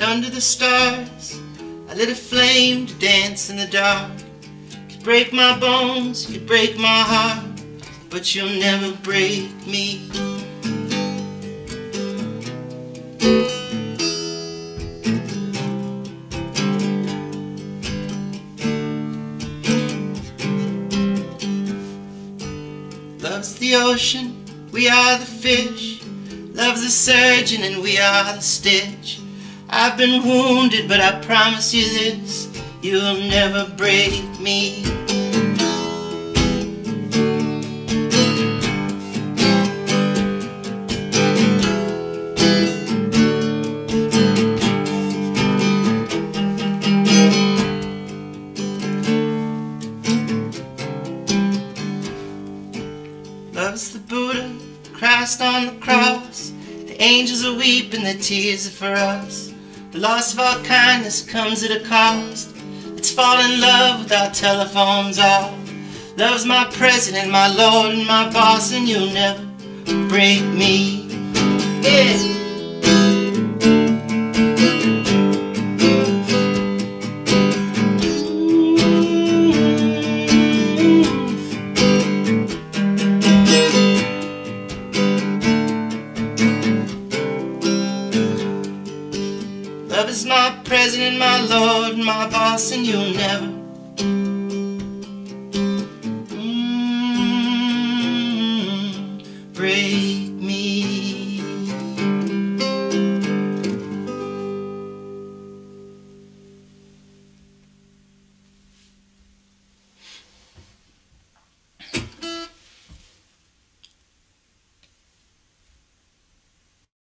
under the stars, I lit a flame to dance in the dark. You could break my bones, you could break my heart, but you'll never break me. Love's the ocean, we are the fish. Love's the surgeon and we are the stitch. I've been wounded, but I promise you this, you'll never break me. Love's the Buddha, Christ on the cross. The angels are weeping, their tears are for us. The loss of all kindness comes at a cost. Let's fall in love with our telephones off. Love's my president, my lord and my boss, and you'll never break me. Yeah. Love is my president, my lord, my boss, and you'll never